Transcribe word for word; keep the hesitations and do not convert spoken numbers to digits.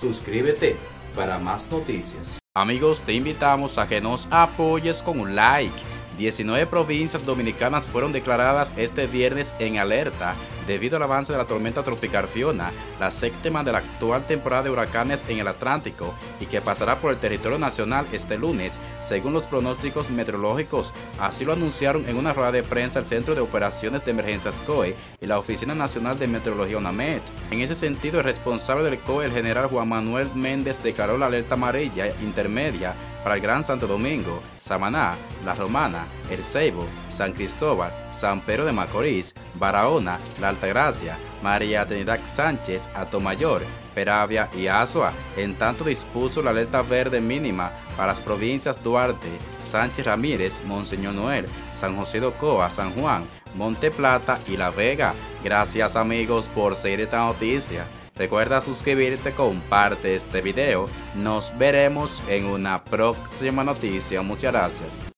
Suscríbete para más noticias. Amigos, te invitamos a que nos apoyes con un like. diecinueve provincias dominicanas fueron declaradas este viernes en alerta debido al avance de la tormenta tropical Fiona, la séptima de la actual temporada de huracanes en el Atlántico y que pasará por el territorio nacional este lunes, según los pronósticos meteorológicos. Así lo anunciaron en una rueda de prensa el Centro de Operaciones de Emergencias C O E y la Oficina Nacional de Meteorología UNAMED. En ese sentido, el responsable del C O E, el general Juan Manuel Méndez, declaró la alerta amarilla intermedia para el Gran Santo Domingo, Samaná, La Romana, El Ceibo, San Cristóbal, San Pedro de Macorís, Barahona, La Altagracia, María Trinidad Sánchez, Atomayor, Peravia y Azua. En tanto, dispuso la alerta verde mínima para las provincias Duarte, Sánchez Ramírez, Monseñor Noel, San José de Ocoa, San Juan, Monte Plata y La Vega. Gracias, amigos, por seguir esta noticia. Recuerda suscribirte, comparte este video. Nos veremos en una próxima noticia. Muchas gracias.